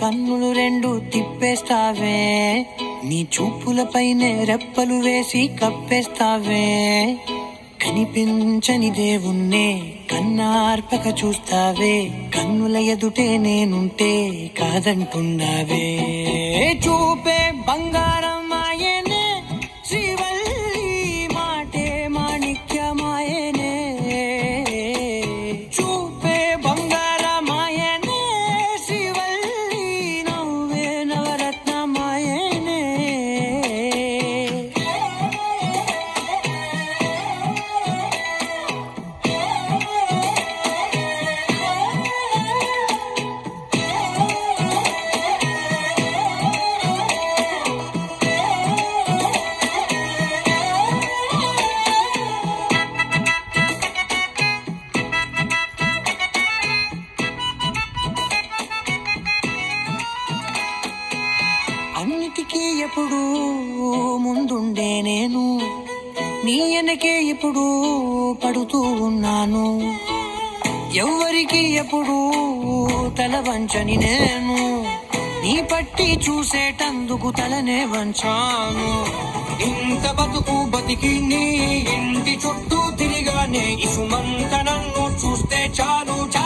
కన్నులు రెండు తిప్పేస్తావే, నీ చూపులపైనే రెప్పలు వేసి కప్పేస్తావే. కనిపించని దేవుణ్ణే కన్నార్పక చూస్తావే, కన్నుల ఎదుటే నేనుంటే కాదంటున్నావే. చూపే బంగారం ఆయనే, శ్రీవల్లి మాటే మాణిక్యమాయనే. చూపే బంగారం ఆయనే, శ్రీవల్లి నవ్వే నవరత్నమాయనే. అన్నిటికీ ఎప్పుడు ముందుండే నేను, నీ వెనకే ఇప్పుడు పడుతూ ఉన్నాను. ఎవ్వరికి ఎప్పుడు తల వంచని నేను, నీ పట్టి చూసేటందుకు తలనే వంచాను. ఇంత బతుకు బతికి నీ ఇంటి చుట్టూ తిరిగానే, ఇసుమంత నన్ను చూస్తే చాలు.